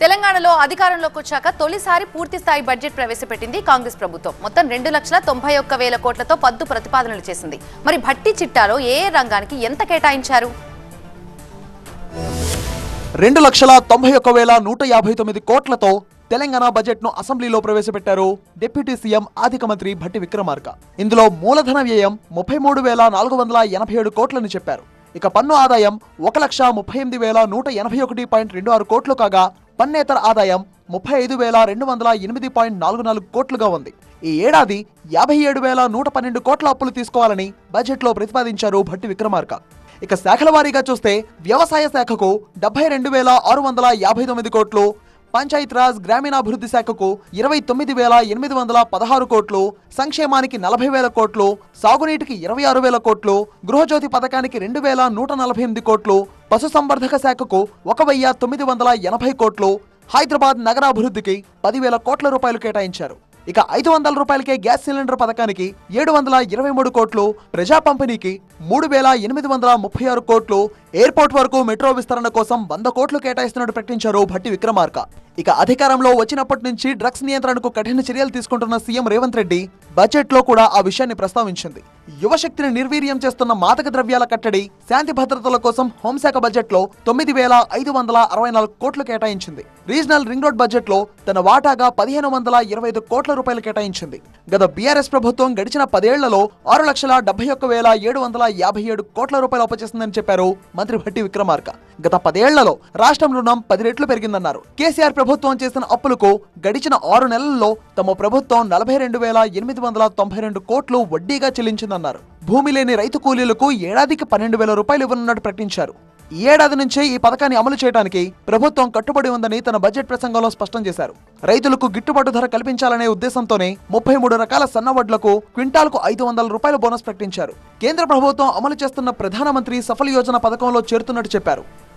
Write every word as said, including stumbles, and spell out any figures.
తెలంగాణలో అధికారంలోకి వచ్చాక తొలిసారి పూర్తి స్థాయి బడ్జెట్ ప్రవేశపెట్టింది కాంగ్రెస్ ప్రభుత్వం. మొత్తం రెండు లక్షల తొంభై ఒక్క వేల కోట్లతో పద్దు ప్రతిపాదనలు చేసింది. మరి భట్టి చిట్టాలో ఏ ఏ రంగానికి ఎంత కేటాయించారు? రెండు లక్షల తొంభై ఒక్క వేల నూట యాభై తొమ్మిది కోట్లతో తెలంగాణ బడ్జెట్ ను అసెంబ్లీలో ప్రవేశపెట్టారు డిప్యూటీ సీఎం ఆర్థిక మంత్రి భట్టి విక్రమార్క. ఇందులో మూలధన వ్యయం ముప్పై మూడు వేల నాలుగు వందల ఎనభై ఏడు కోట్లని చెప్పారు. ఇక పన్ను ఆదాయం ఒక లక్ష ముప్పై ఎనిమిది వేల నూట ఎనభై ఒకటి పాయింట్ రెండు ఆరు కోట్లు కాగా పన్నేతర ఆదాయం ముప్పై ఐదు వేల రెండు వందల ఎనిమిది పాయింట్ నాలుగు నాలుగు కోట్లుగా ఉంది. ఈ ఏడాది యాభై ఏడు వేల నూట పన్నెండు కోట్ల అప్పులు తీసుకోవాలని బడ్జెట్ లో ప్రతిపాదించారు భట్టి విక్రమార్క. ఇక శాఖల వారీగా చూస్తే వ్యవసాయ శాఖకు డెబ్బై రెండు వేల ఆరు వందల యాభై తొమ్మిది కోట్లు, పంచాయతీరాజ్ గ్రామీణాభివృద్ధి శాఖకు ఇరవై తొమ్మిది వేల ఎనిమిది వందల పదహారు కోట్లు, సంక్షేమానికి నలభై వేల కోట్లు, సాగునీటికి ఇరవై ఆరు వేల కోట్లు, గృహజ్యోతి పథకానికి రెండు వేల నూట నలభై ఎనిమిది కోట్లు, పశుసంవర్ధక శాఖకు ఒక వెయ్యి తొమ్మిది వందల ఎనభై కోట్లు, హైదరాబాద్ నగరాభివృద్ధికి పదివేల కోట్ల రూపాయలు కేటాయించారు. ఇక ఐదు వందల రూపాయలకే గ్యాస్ సిలిండర్ పథకానికి ఏడు వందల ఇరవై మూడు కోట్లు, ప్రజా పంపిణీకి మూడు వేల ఎనిమిది వందల ముప్పై ఆరు కోట్లు, ఎయిర్పోర్ట్ వరకు మెట్రో విస్తరణ కోసం వంద కోట్లు కేటాయిస్తున్నట్టు ప్రకటించారు భట్టి విక్రమార్క. ఇక అధికారంలో వచ్చినప్పటి నుంచి డ్రగ్స్ నియంత్రణకు కఠిన చర్యలు తీసుకుంటున్న సీఎం రేవంత్ రెడ్డి బడ్జెట్ లో కూడా ఆ విషయాన్ని ప్రస్తావించింది. యువశక్తిని నిర్వీర్యం చేస్తున్న మాదక ద్రవ్యాల కట్టడి, శాంతి భద్రతల కోసం హోంశాఖ బడ్జెట్ లో తొమ్మిది వేల ఐదు వందల అరవై నాలుగు కోట్లు కేటాయించింది. రీజనల్ రింగ్ రోడ్ బడ్జెట్ లో తన వాటాగా పదిహేను వందల ఇరవై ఐదు కోట్ల రూపాయలు కేటాయించింది. గత బీఆర్ఎస్ ప్రభుత్వం గడిచిన పదేళ్లలో ఆరు లక్షల డెబ్బై ఒక్క వేల ఏడు వందల యాభై ఏడు కోట్ల రూపాయలు అప్పచేసిందని చెప్పారు మంత్రి భట్టి విక్రమార్క. గత పదేళ్లలో రాష్ట్రం రుణం పది రెట్లు పెరిగిందన్నారు. కేసీఆర్ ప్రభుత్వం చేసిన అప్పులకు గడిచిన ఆరు నెలల్లో తమ ప్రభుత్వం నలభై రెండు వేల ఎనిమిది వందల తొంభై రెండు కోట్లు వడ్డీగా చెల్లించిందన్నారు. భూమి లేని రైతు కూలీలకు ఏడాదికి పన్నెండు వేల రూపాయలు ఇవ్వనున్నట్టు ప్రకటించారు. ఈ ఏడాది నుంచే ఈ పథకాన్ని అమలు చేయడానికి ప్రభుత్వం కట్టుబడి ఉందని తన బడ్జెట్ ప్రసంగంలో స్పష్టం చేశారు. రైతులకు గిట్టుబాటు ధర కల్పించాలనే ఉద్దేశంతోనే ముప్పై మూడు రకాల సన్నవడ్లకు క్వింటాల్కు ఐదు వందల రూపాయల బోనస్ ప్రకటించారు. కేంద్ర ప్రభుత్వం అమలు చేస్తున్న ప్రధానమంత్రి సఫల్ యోజన పథకంలో చేరుతున్నట్టు చెప్పారు.